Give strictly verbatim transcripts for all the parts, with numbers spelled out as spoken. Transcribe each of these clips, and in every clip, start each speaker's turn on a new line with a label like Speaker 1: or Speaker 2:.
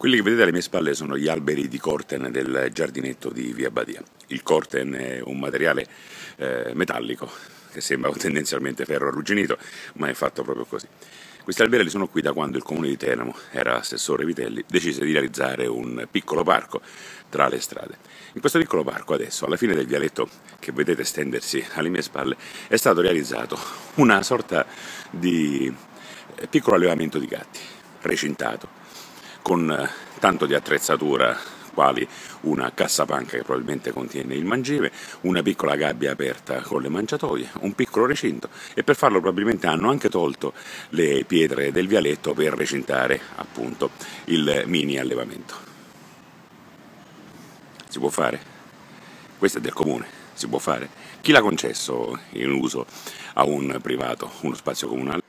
Speaker 1: Quelli che vedete alle mie spalle sono gli alberi di corten del giardinetto di Via Badia. Il corten è un materiale eh, metallico che sembra tendenzialmente ferro arrugginito, ma è fatto proprio così. Questi alberelli sono qui da quando il comune di Teramo, era assessore Vitelli, decise di realizzare un piccolo parco tra le strade. In questo piccolo parco adesso, alla fine del vialetto che vedete stendersi alle mie spalle, è stato realizzato una sorta di piccolo allevamento di gatti, recintato, con tanto di attrezzatura quali una cassapanca che probabilmente contiene il mangime, una piccola gabbia aperta con le mangiatoie, un piccolo recinto, e per farlo probabilmente hanno anche tolto le pietre del vialetto per recintare appunto il mini allevamento. Si può fare? Questo è del comune, si può fare? Chi l'ha concesso in uso a un privato, uno spazio comunale?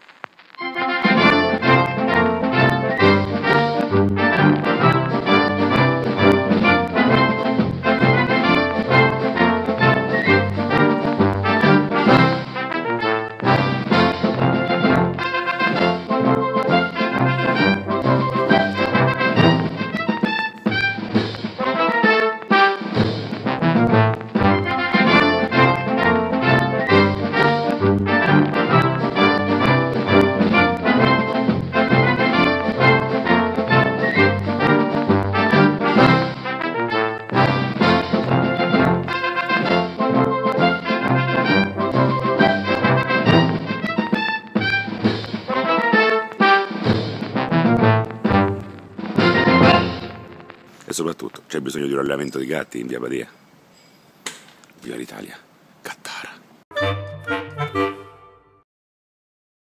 Speaker 1: E soprattutto c'è bisogno di un allevamento di gatti in Via Badia. Viva l'Italia!